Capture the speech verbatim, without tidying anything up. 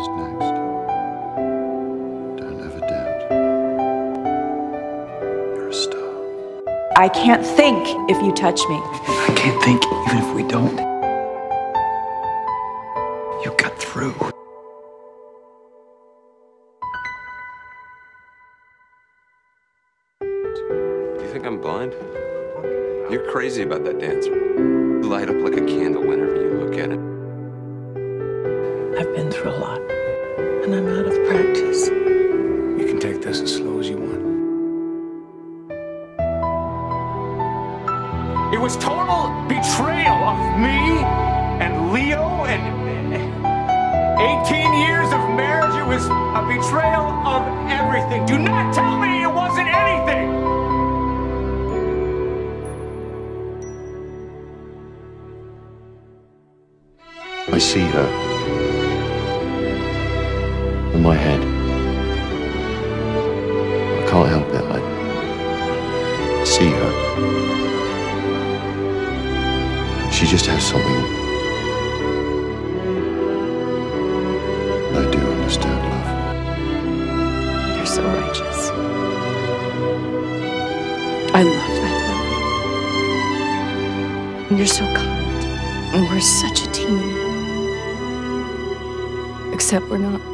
is next. Don't ever doubt. You're a star. I can't think if you touch me. I can't think even if we don't. You cut through. Do you think I'm blind? You're crazy about that dancer. You light up like a candle whenever you look at it. I've been through a lot, and I'm out of practice. You can take this as slow as you want. It was total betrayal of me and Leo and eighteen years of marriage. It was a betrayal of everything. Do not tell me it wasn't anything. I see her. In my head. I can't help it. I see her. She just has something. I do understand love. You're so righteous. I love that love. And you're so kind. And we're such a team. Except we're not.